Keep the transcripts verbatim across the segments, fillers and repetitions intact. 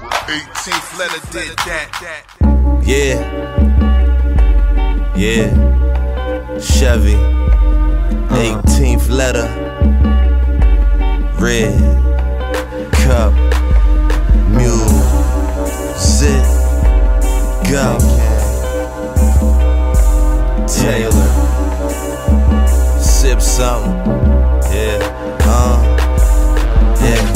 eighteenth letter did that. Yeah, yeah, Chevy, eighteenth letter, red cup, music, go, Taylor, sip something, yeah, uh, yeah.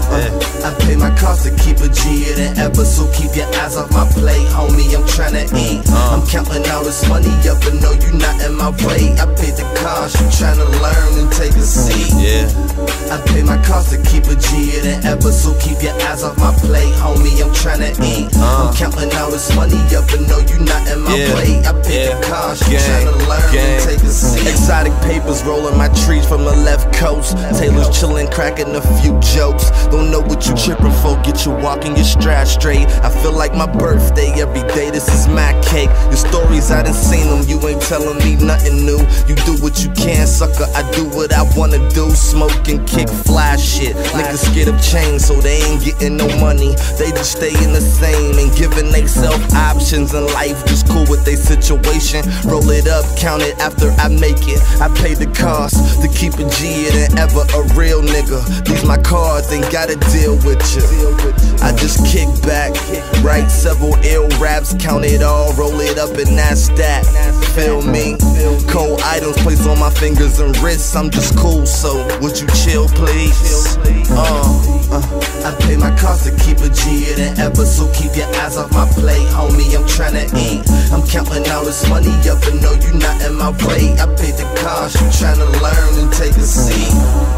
I pay my cost to keep a G than ever, so keep your eyes off my plate, homie. I'm tryna eat. Uh. I'm counting all this money up, and no, you not in my way. I paid the cost, you tryna learn and take a seat. Yeah. I pay my cost to keep a G than ever, so keep your eyes off my plate, homie. I'm tryna eat. Uh. I'm counting all this money up, and no, you not in my yeah. way. I paid yeah. the cost, you tryna learn and take a seat. Exotic papers rolling my trees from the left coast. Taylor's chillin', cracking a few jokes. Don't know what you trippin' for, get you walking your stride straight. I feel like my birthday every day, this is my cake. Your stories, I done seen them, you ain't telling me nothing new. You do what you can, sucker, I do what I wanna do. Smoke and kick fly shit. Niggas scared of change, so they ain't getting no money. They just stayin' the same and giving they self options in life. Just cool with their situation. Roll it up, count it after I make it. I pay the cost to keep a G than ever, a real nigga. These my cards, ain't gotta deal with you. I just kick back, write several ill raps, count it all, roll it up, and that's that. Feel me? Cold items placed on my fingers and wrists. I'm just cool, so would you chill, please? Uh, uh. I pay my cost to keep a G than ever, so keep your eyes off my plate, homie. I'm tryna eat. I'm counting all this money up, and no, you not in my way. I paid the cost, you tryna learn and take a seat.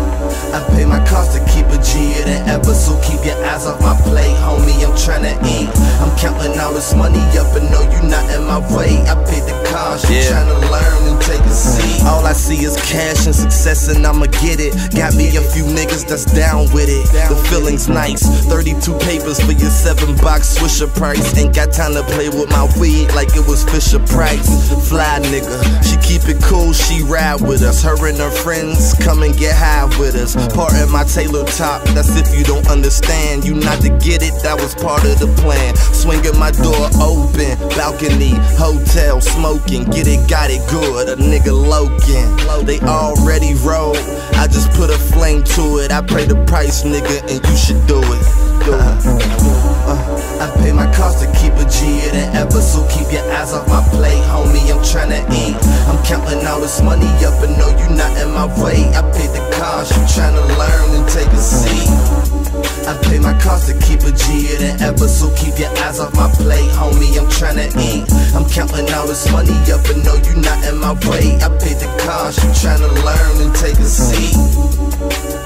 I pay my cost to keep a G than ever, so keep your eyes off my plate, homie. I'm tryna eat. I'm counting all this money up, and no, you not in my way. I paid the cost, you yeah. tryna learn and take a seat. All I see is cash and success, and I'ma get it. Got me a few niggas that's down with it. The feeling's nice. thirty-two papers for your seven box Swisher price. Ain't got time to play with my weed like it was Fisher Price. Fly nigga, she keep it cool, she ride with us. Her and her friends come and get high with us. Part of my Taylor top, that's if you don't understand. You not to get it, that was part of the plan. Swinging my door open, balcony, hotel, smoking. Get it, got it good, a nigga Logan. They already roll, I just put a flame to it. I pay the price, nigga, and you should do it. Do it. Uh, I pay my cost to keep a G than ever, so keep your eyes off my plate, homie. I'm tryna eat. I'm counting all this money up, and no, you not in my way. I paid the cost, you tryna learn and take a seat. I pay my cost to keep a G than ever, so keep your eyes off my plate, homie. I'm tryna eat. I'm counting all this money up, and no, you not in my way. I paid the cost, you tryna learn and take a seat.